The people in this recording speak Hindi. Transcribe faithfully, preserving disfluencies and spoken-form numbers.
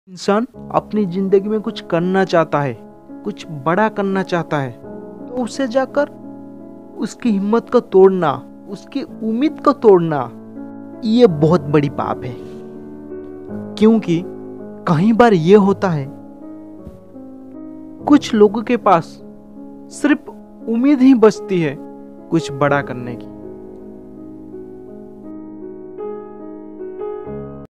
इंसान अपनी जिंदगी में कुछ करना चाहता है, कुछ बड़ा करना चाहता है, तो उसे जाकर उसकी हिम्मत को तोड़ना, उसकी उम्मीद को तोड़ना, ये बहुत बड़ी पाप है। क्योंकि कई बार ये होता है, कुछ लोगों के पास सिर्फ उम्मीद ही बचती है कुछ बड़ा करने की।